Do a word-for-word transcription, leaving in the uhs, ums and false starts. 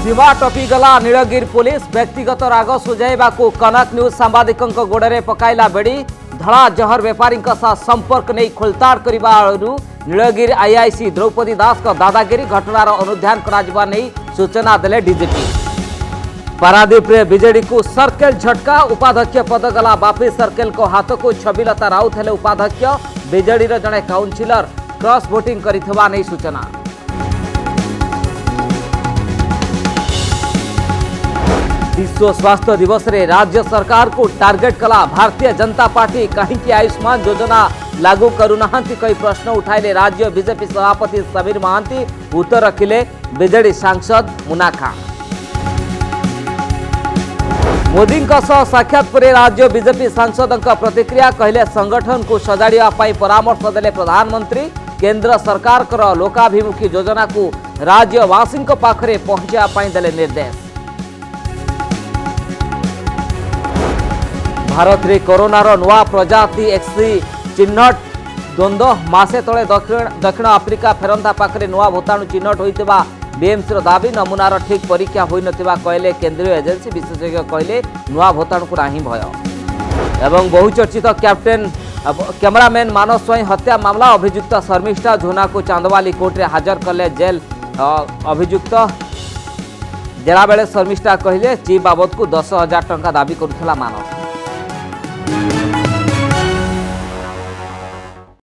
सीमा टपीगला Nilgiri police व्यक्तिगत राग सुझाइबा कनक news सांबादिकों गोड़े पकाइला बेड़ी धड़ा जहर बेपारी संपर्क नहीं खोलताड़ करने नीलगिरी आईआईसी द्रौपदी दास का दादागिरी घटनार अनुध्यान करा सूचना देले डीजीपी। पारादीप रे बीजेडी को सर्कल झटका उपाध्यक्ष पद गला बापी सर्कल को हाथ को छबिलता राउत हेले उपाध्यक्ष बीजेडी रे जड़े काउंसिलर क्रॉस वोटिंग करिथबा नै सूचना। विश्व स्वास्थ्य दिवस रे राज्य सरकार को टार्गेट कला भारतीय जनता पार्टी कहीं आयुष्मान योजना लागू करूनाहांती कई प्रश्न उठाइले राज्य बीजेपी सभापति समीर महांती उत्तर रखिले बीजेडी सांसद मुना खां। मोदी साक्षात पर राज्य बीजेपी सांसद प्रतिक्रिया कहले संगठन को सजाड़ा परामर्श देले प्रधानमंत्री केंद्र सरकार कर लोकाभिमुखी योजना को राज्यवासी पाखरे पहुंचापी देले निर्देश। भारत रे कोरोनार नुआ प्रजाति एक्सी चिन्हट द्वंद्व मासे तले दक्षिण दक्षिण आफ्रिका फेरंता पाखरे नुआ भूताणु चिन्हट होइतिबा बीएमसी दाबी नमूनार ठीक परीक्षा होई नथिबा कहले केंद्रीय एजेंसी विशेषज्ञ कहले नुआ भूताणु को नाही भय। एवं बहुचर्चित कैप्टेन कैमरामैन मानस स्वाई हत्या मामला अभियुक्त शर्मिष्ठा झोना को चांदवाली कोर्ट रे हाजर कले जेल अभियुक्त जेला बेले शर्मिष्ठा कहले ची बाबद को दस हजार टंका दाबी करुथला मानस।